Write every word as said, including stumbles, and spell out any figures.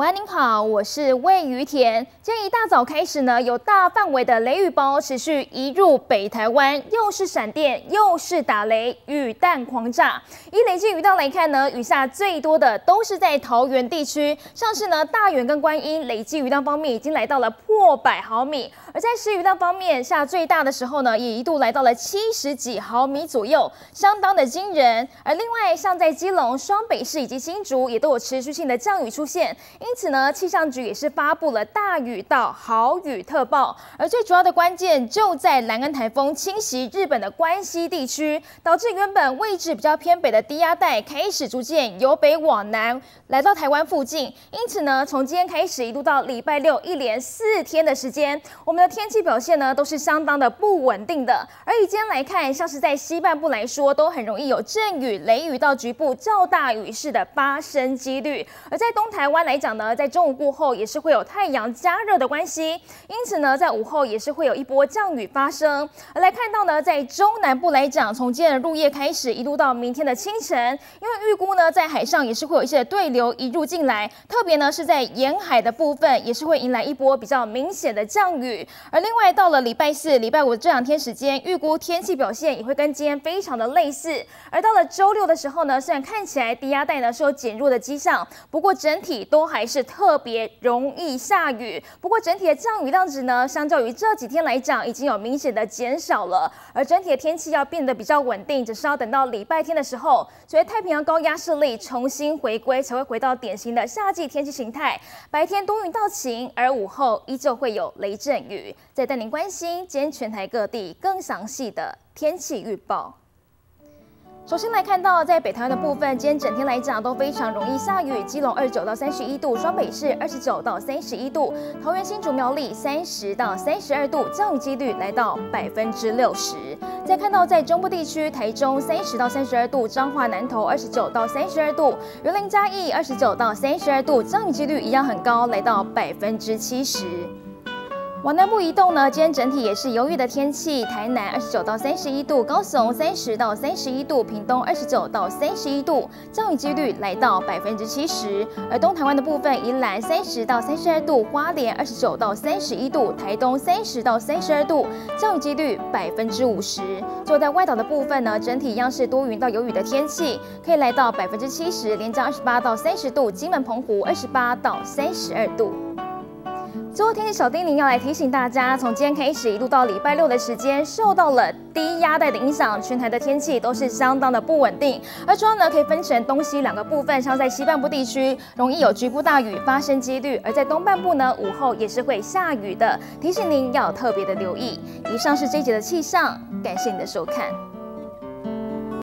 安您好，我是魏于田。今天一大早开始呢，有大范围的雷雨包持续移入北台湾，又是闪电，又是打雷，雨弹狂炸。以累计雨量来看呢，雨下最多的都是在桃园地区，像是呢大园跟观音，累计雨量方面已经来到了破百毫米。而在时雨量方面，下最大的时候呢，也一度来到了七十几毫米左右，相当的惊人。而另外，像在基隆、双北市以及新竹，也都有持续性的降雨出现。因此呢，气象局也是发布了大雨到豪雨特报，而最主要的关键就在兰恩台风侵袭日本的关西地区，导致原本位置比较偏北的低压带开始逐渐由北往南来到台湾附近。因此呢，从今天开始一路到礼拜六，一连四天的时间，我们的天气表现呢都是相当的不稳定的。而以今天来看，像是在西半部来说，都很容易有阵雨、雷雨到局部较大雨势的发生几率。而在东台湾来讲呢，在中午过后也是会有太阳加热的关系，因此呢，在午后也是会有一波降雨发生。而来看到呢，在中南部来讲，从今天的入夜开始，一路到明天的清晨，因为预估呢，在海上也是会有一些对流移入进来，特别呢是在沿海的部分，也是会迎来一波比较明显的降雨。而另外到了礼拜四、礼拜五这两天时间，预估天气表现也会跟今天非常的类似。而到了周六的时候呢，虽然看起来低压带呢是有减弱的迹象，不过整体都还是特别容易下雨。不过整体的降雨量值呢，相较于这几天来讲，已经有明显的减少了。而整体的天气要变得比较稳定，只是要等到礼拜天的时候，随着太平洋高压势力重新回归，才会回到典型的夏季天气形态。白天多云到晴，而午后依旧会有雷阵雨。再带您关心今天全台各地更详细的天气预报。首先来看到，在北台湾的部分，今天整天来讲都非常容易下雨。基隆二十九到三十一度，双北市二十九到三十一度，桃园新竹苗栗三十到三十二度，降雨几率来到百分之六十。再看到在中部地区，台中三十到三十二度，彰化南投二十九到三十二度，云林嘉义二十九到三十二度，降雨几率一样很高，来到百分之七十。往南部移动呢，今天整体也是有雨的天气。台南二十九到三十一度，高雄三十到三十一度，屏东二十九到三十一度，降雨几率来到百分之七十。而东台湾的部分，宜兰三十到三十二度，花莲二十九到三十一度，台东三十到三十二度，降雨几率百分之五十。就在外岛的部分呢，整体一样是多云到有雨的天气，可以来到百分之七十。连江二十八到三十度，金门澎湖二十八到三十二度。最后天气小叮咛要来提醒大家，从今天开始一路到礼拜六的时间，受到了低压带的影响，全台的天气都是相当的不稳定。而主要呢可以分成东西两个部分，像在西半部地区容易有局部大雨发生几率，而在东半部呢午后也是会下雨的，提醒您要特别的留意。以上是这一节的气象，感谢您的收看。